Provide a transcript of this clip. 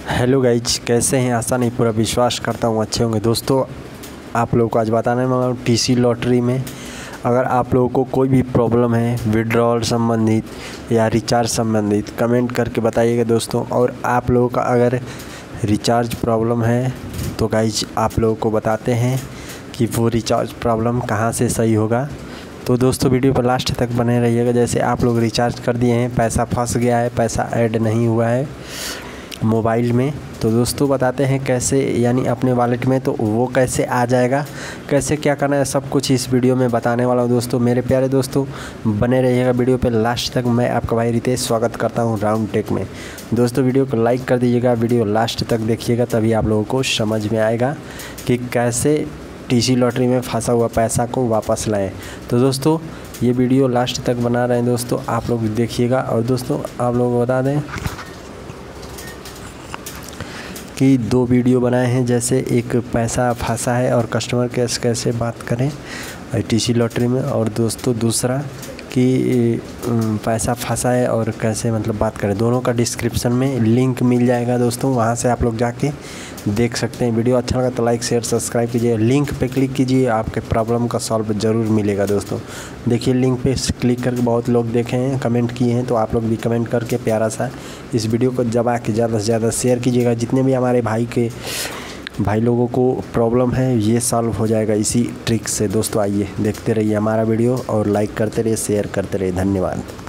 Hello guys, कैसे हैं? आशा नहीं पूरा विश्वास करता हूँ अच्छे होंगे। दोस्तों, आप लोगों को आज बताने वाला हूँ टीसी लॉटरी में अगर आप लोगों को कोई भी प्रॉब्लम है विड्रॉल संबंधित या रिचार्ज संबंधित, कमेंट करके बताइएगा दोस्तों। और आप लोगों का अगर रिचार्ज प्रॉब्लम है तो गाइज आप लोगों को बताते हैं कि वो रिचार्ज प्रॉब्लम कहाँ से सही होगा। तो दोस्तों, वीडियो पर लास्ट तक बने रहिएगा। जैसे आप लोग रिचार्ज कर दिए हैं, पैसा फंस गया है, पैसा ऐड नहीं हुआ है मोबाइल में, तो दोस्तों बताते हैं कैसे, यानी अपने वॉलेट में, तो वो कैसे आ जाएगा, कैसे क्या करना है, सब कुछ इस वीडियो में बताने वाला हूँ दोस्तों। मेरे प्यारे दोस्तों, बने रहिएगा वीडियो पे लास्ट तक। मैं आपका भाई रितेश स्वागत करता हूँ राउंड टेक में। दोस्तों, वीडियो को लाइक कर दीजिएगा, वीडियो लास्ट तक देखिएगा, तभी आप लोगों को समझ में आएगा कि कैसे टीसी लॉटरी में फंसा हुआ पैसा को वापस लाएँ। तो दोस्तों, ये वीडियो लास्ट तक बना रहे हैं दोस्तों, आप लोग देखिएगा। और दोस्तों, आप लोगों को बता दें कि 2 वीडियो बनाए हैं, जैसे एक पैसा फंसा है और कस्टमर केयर कैसे बात करें टीसी लॉटरी में, और दोस्तों दूसरा कि पैसा फंसा है और कैसे मतलब बात करें। दोनों का डिस्क्रिप्शन में लिंक मिल जाएगा दोस्तों, वहां से आप लोग जाके देख सकते हैं। वीडियो अच्छा लगा तो लाइक शेयर सब्सक्राइब कीजिए, लिंक पे क्लिक कीजिए, आपके प्रॉब्लम का सॉल्व ज़रूर मिलेगा दोस्तों। देखिए, लिंक पे क्लिक करके बहुत लोग देखे हैं, कमेंट किए हैं, तो आप लोग भी कमेंट करके प्यारा सा इस वीडियो को दबा के ज़्यादा से ज़्यादा शेयर कीजिएगा। जितने भी हमारे भाई लोगों को प्रॉब्लम है, ये सॉल्व हो जाएगा इसी ट्रिक से दोस्तों। आइए देखते रहिए हमारा वीडियो और लाइक करते रहिए, शेयर करते रहिए। धन्यवाद।